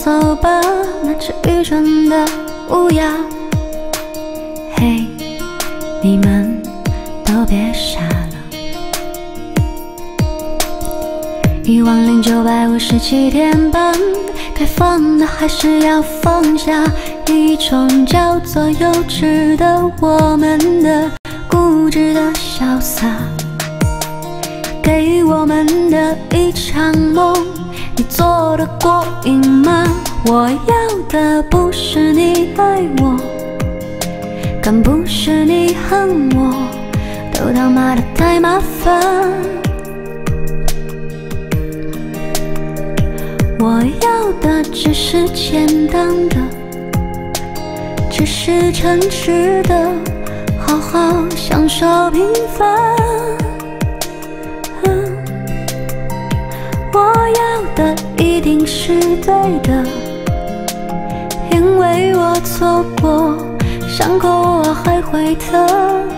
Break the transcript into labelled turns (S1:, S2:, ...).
S1: 走吧，那只愚蠢的乌鸦。嘿，你们都别傻了。10957天半，该放的还是要放下，一种叫做幼稚的我们的固执的潇洒。给我们的一场梦，你做得过瘾吗？我要的不是你爱我，更不是你恨我，都他妈的太麻烦。我要的只是简单的，只是诚实的，好好享受平凡。我要的一定是对的，因为我错过，伤口我还会疼。